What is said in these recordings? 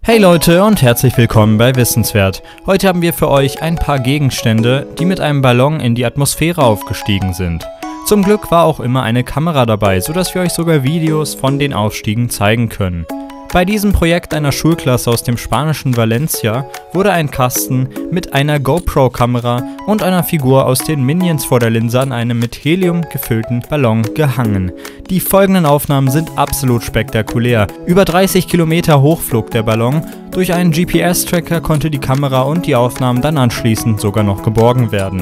Hey Leute und herzlich willkommen bei Wissenswert. Heute haben wir für euch ein paar Gegenstände, die mit einem Ballon in die Atmosphäre aufgestiegen sind. Zum Glück war auch immer eine Kamera dabei, sodass wir euch sogar Videos von den Aufstiegen zeigen können. Bei diesem Projekt einer Schulklasse aus dem spanischen Valencia wurde ein Kasten mit einer GoPro-Kamera und einer Figur aus den Minions vor der Linse an einem mit Helium gefüllten Ballon gehangen. Die folgenden Aufnahmen sind absolut spektakulär. Über 30 Kilometer hoch flog der Ballon, durch einen GPS-Tracker konnte die Kamera und die Aufnahmen dann anschließend sogar noch geborgen werden.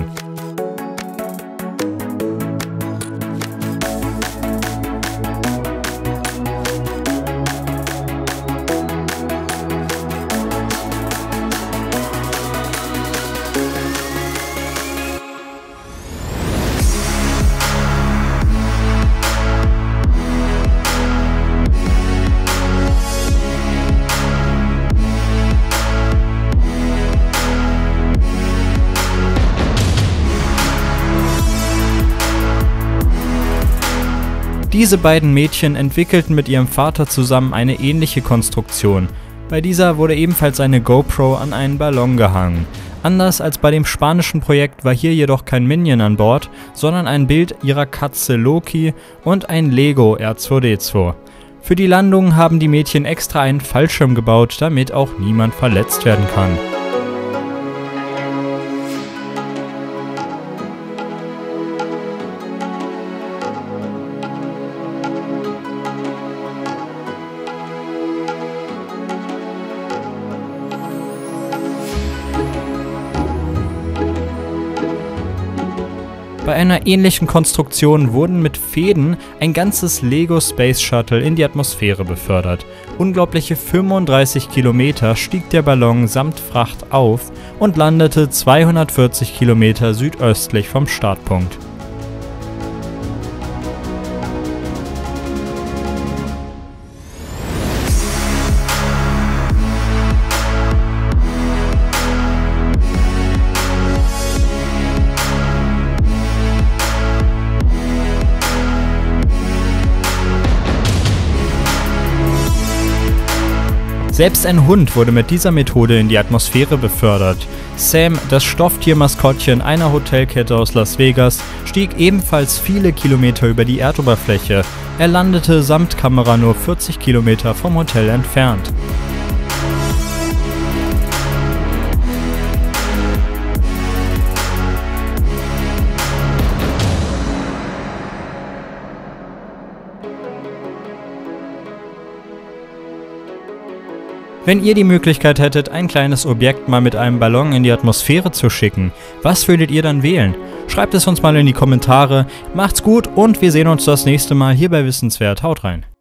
Diese beiden Mädchen entwickelten mit ihrem Vater zusammen eine ähnliche Konstruktion. Bei dieser wurde ebenfalls eine GoPro an einen Ballon gehangen. Anders als bei dem spanischen Projekt war hier jedoch kein Minion an Bord, sondern ein Bild ihrer Katze Loki und ein Lego R2D2. Für die Landung haben die Mädchen extra einen Fallschirm gebaut, damit auch niemand verletzt werden kann. Bei einer ähnlichen Konstruktion wurden mit Fäden ein ganzes Lego Space Shuttle in die Atmosphäre befördert. Unglaubliche 35 Kilometer stieg der Ballon samt Fracht auf und landete 240 Kilometer südöstlich vom Startpunkt. Selbst ein Hund wurde mit dieser Methode in die Atmosphäre befördert. Sam, das Stofftiermaskottchen einer Hotelkette aus Las Vegas, stieg ebenfalls viele Kilometer über die Erdoberfläche. Er landete samt Kamera nur 40 Kilometer vom Hotel entfernt. Wenn ihr die Möglichkeit hättet, ein kleines Objekt mal mit einem Ballon in die Atmosphäre zu schicken, was würdet ihr dann wählen? Schreibt es uns mal in die Kommentare. Macht's gut und wir sehen uns das nächste Mal hier bei Wissenswert. Haut rein!